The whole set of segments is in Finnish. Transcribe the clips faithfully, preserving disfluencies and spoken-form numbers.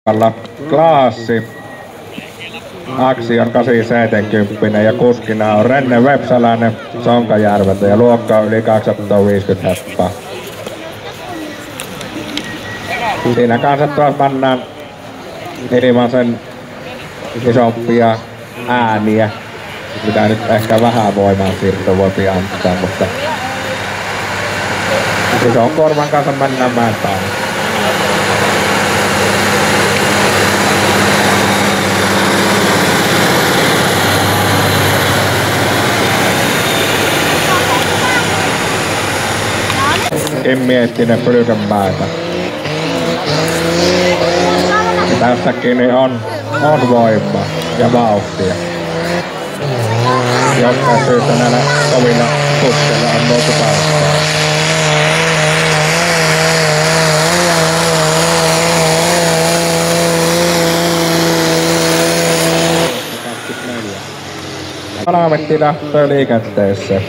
Klaassi. Axion kahdeksansataaseitsemänkymmentä ja kuskina on Renne Vepsäläinen Sonkajärveltä ja luokka on yli kaksisataaviisikymmentä heppaa. Siinä kanssa taas pannaan ilman sen isompia ääniä, mitä nyt ehkä vähän voimaan siirto voi antaa, mutta ison korvan kanssa mennään mäen päälle. Immiettinen Pylkönmäeltä. Ja tässäkin niin on, on voimaa ja vauhtia. Jostain syystä näillä kovilla kuskilla on nousu paikkaa. Palaametti lähtee liikenteeseen.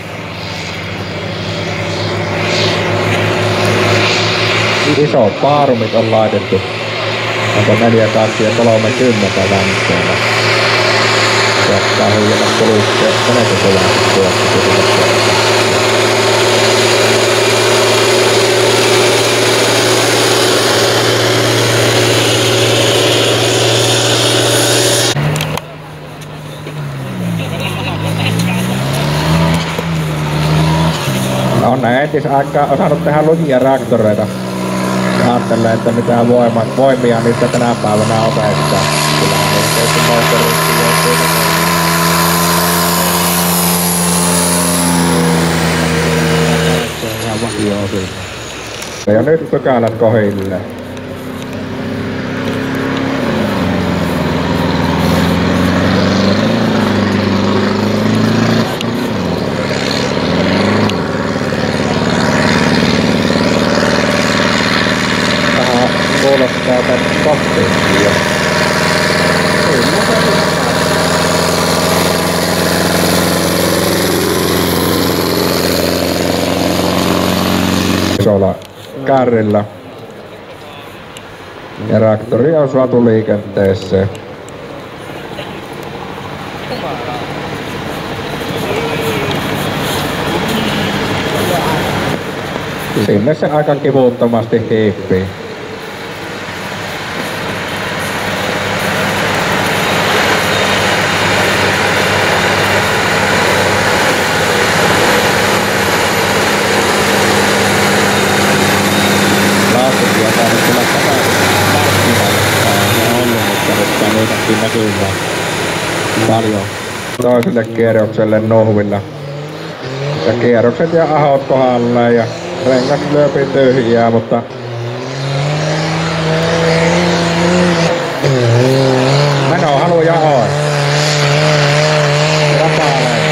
Isot paarumit on laitettu. Onko neljä, kaksi ja kolmekymmentä väntteellä. Tuottaa huijata kuluksia menetysolaiset tuossa. On näin entisaikaan osannut tehdä lujia reaktoreita. Ajattelen, että mitään voima, voimia niistä tänä päivänä opettaa. Kyllähän niistä tietysti moottoristi joutuu se on ihan vakio osin. Ja nyt pykälät kohilleen. Kuulostaa tän kohtiinkin jo. Isolla kärrillä. Ja traktori on saatu liikenteeseen. Sinne se aika kivuttomasti hiippii. Paljon toiselle kierrokselle nohvilla. Ja kierrokset ja ahot kohdalleen ja rengas lyöpi tyhjää, mutta meno haluja on. Rapaaleen.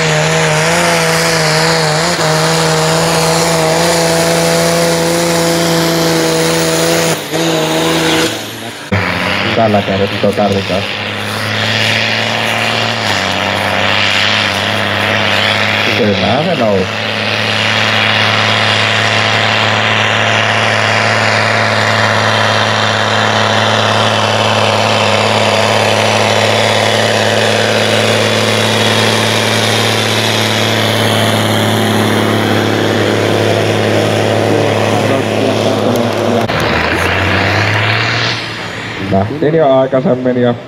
Tällä kertaa tarvitaan. Kyllähän se nousi. Lähtiin jo aikaisemmin ja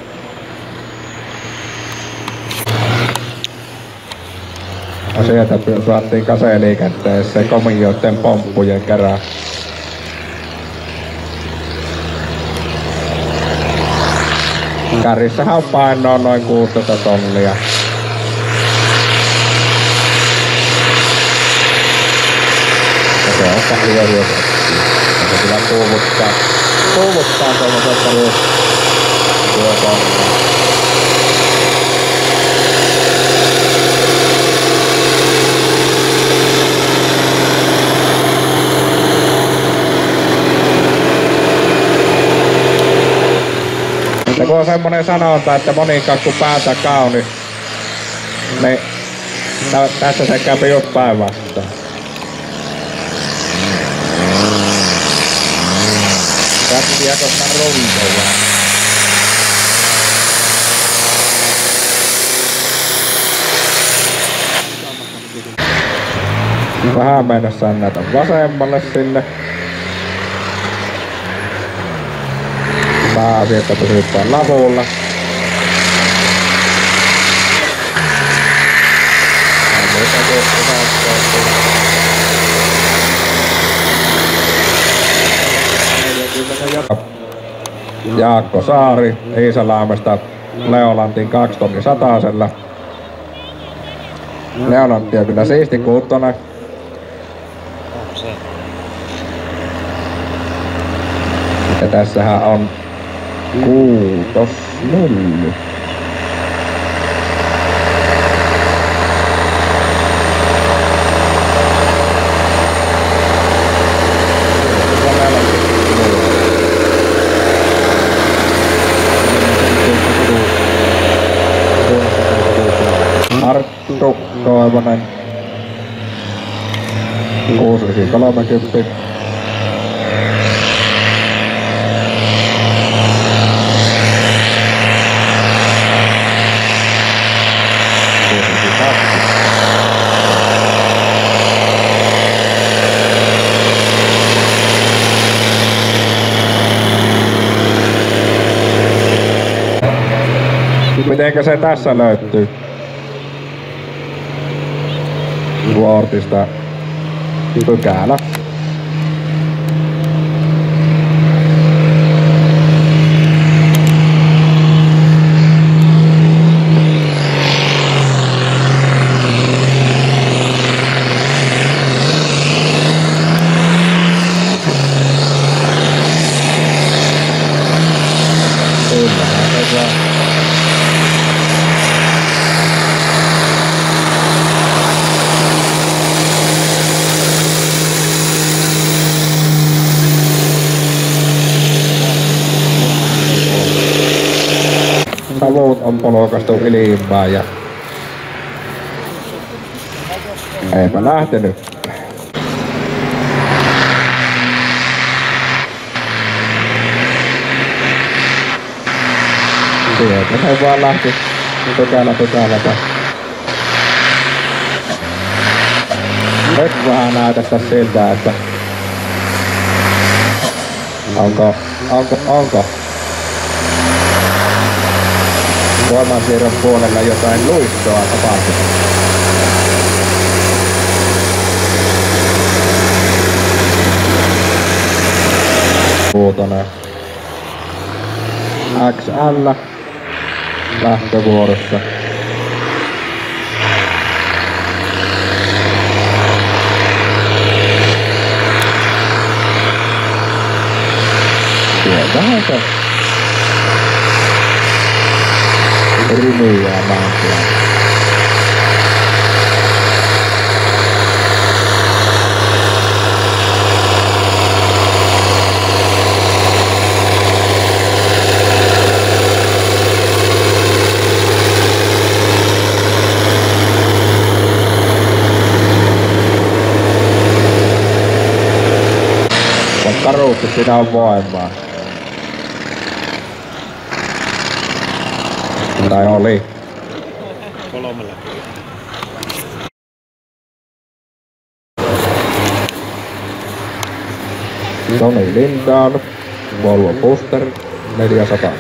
sieltä saatiin kaseliikenteeseen komioiden pomppujen kerran. Kärrissähän on painoa noin kuusitoista tonnia. Ja se on paljon jo. Ja se kyllä puuvuttaa. Puuvuttaa tuollaisesta myös tuo tonnia. Ja kun on semmonen sanonta, että monikakku päätä kaunis, niin tä tässä se käy just päinvastoin. kiekossa runtoja. Vähän mennessä näitä vasemmalle sinne. Pääsi, että pysytään lavulla. Jaakko Saari Iisalaammesta Leolantin kaksi tonni satasella. Leolantti on kyllä siisti kuuttona. Ja tässähän on kuutos mylly. Arttu Toivonen kuusi kolmekymmentä. Mitenkä se tässä löytyy? Vuortista pykälä. Savut on polokastu ilmaan ja eipä lähtenyt. Sieltä se vaan lähti pykälä pykälältä. Nyt vähän näytästä siltä, että onko, onko, onko voimansiirron puolella jotain luistoa tapahtunut. Kuutonen X L lähtövuorossa. Sieltähän se Rymyjää maantiellä. On karuutti, siinä on voimaa. Tai oli. Kolmella. Toni Lindahl, Volvo Buster neljäsataa.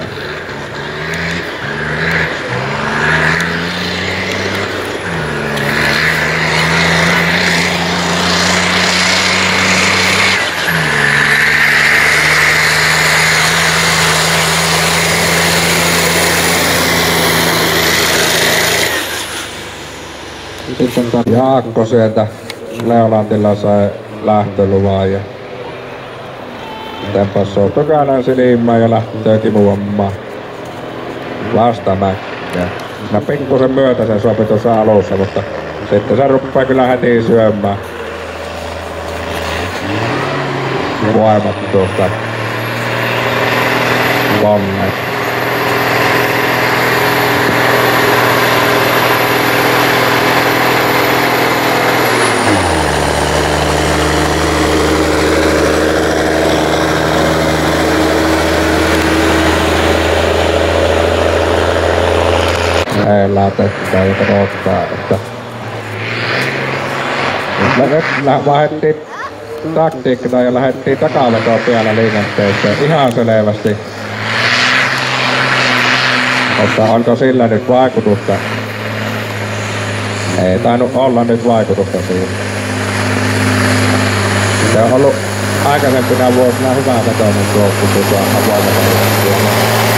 Sitten Jaakko sieltä Leolantilla sai lähtöluvan ja tempassoo pykälän silmään ja lähtöökin muammaan vastamäkkeen. Mä pikkusen myötä sen sopi tuossa alussa, mutta sitten se ruppaa kyllä heti syömään voimat tuosta lonneesta. lähellä otettaa ja odottaa, että nyt vaihdettiin taktiikkaa ja lähdettiin takavetoa pian liikenteeseen ihan selvästi. Mutta onko sillä nyt vaikutusta? Ei tainnut olla nyt vaikutusta siihen. Se on ollut aikaisempina vuosina hyvä vetoinen tuo, kun tuo avoimella.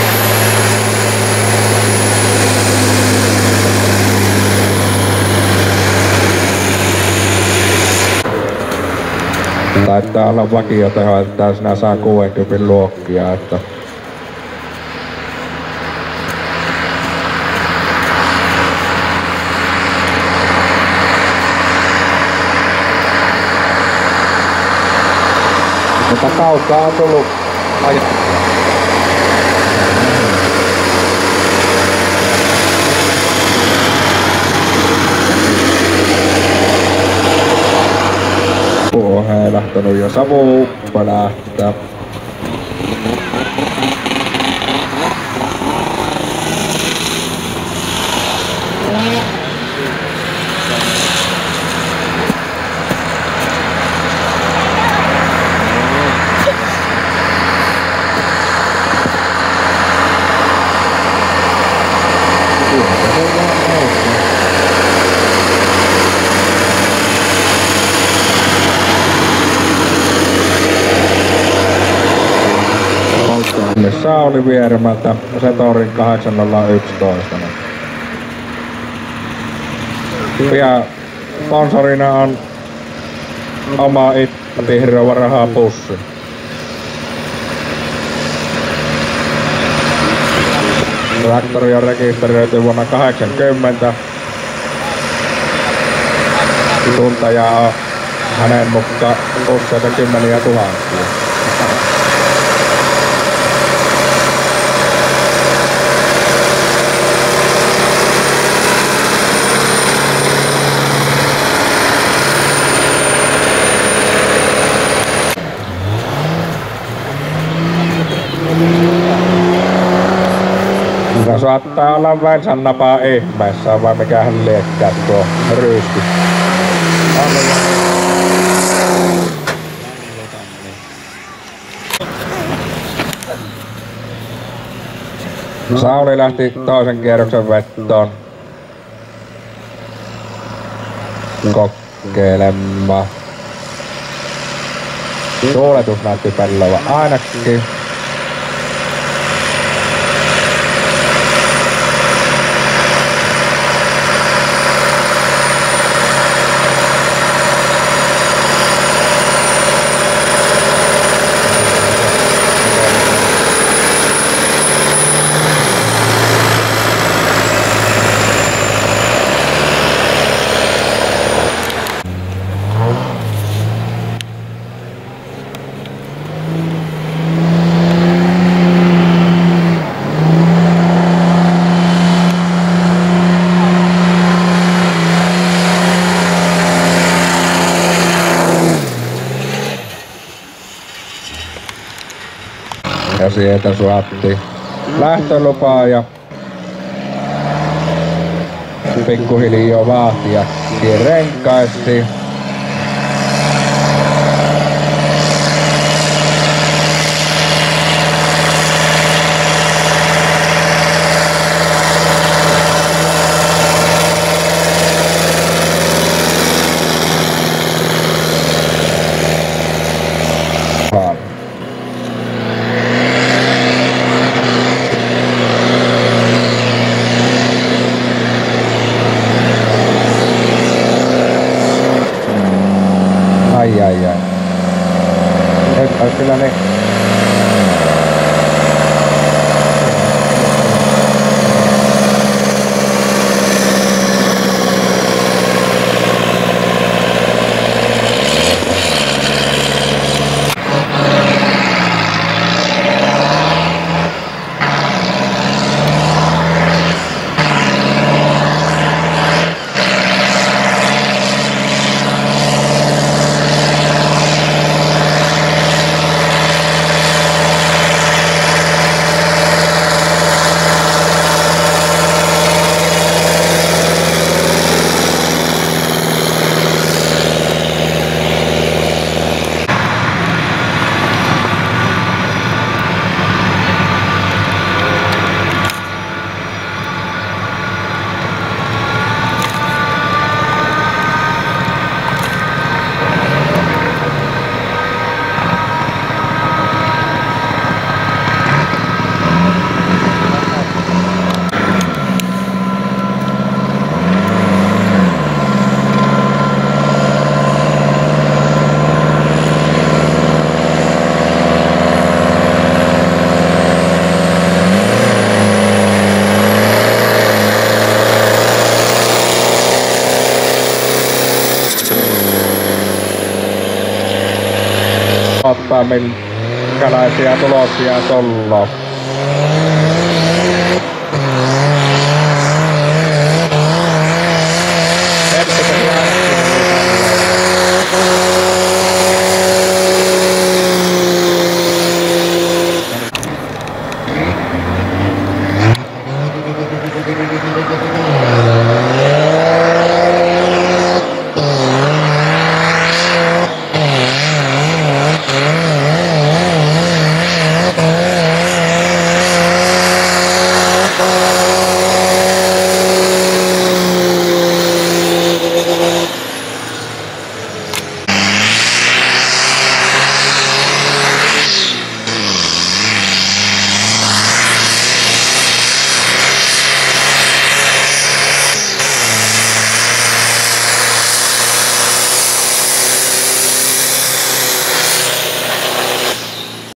Taitaa olla vakioteho, että sinä saa kuusikymmentä luokkia, että mutta kautta on tullut ajan. Tuo heilahtanut jo savu lähtää. Sauli Vieremältä Setorin kahdeksan nolla yksitoista. Ja sponsorina on oma Itti-Hirova rahapussi. Traktori on rekisteröity vuonna kahdeksankymmentä. Tuntaja on hänen mukaan useita kymmeniä tuhansia. Se saattaa olla Vänsan napaa ihmeessä, vai mikähän liekkää tuo ryyski. Sauli lähti toisen kierroksen vettoon kokeilemaan. Tuuletus näytti pellolla ainakin. Ja sieltä suotti lähtölupaa ja pikkuhiljaa vahtia renkaasti. minkälaisia tuloksia tulloo.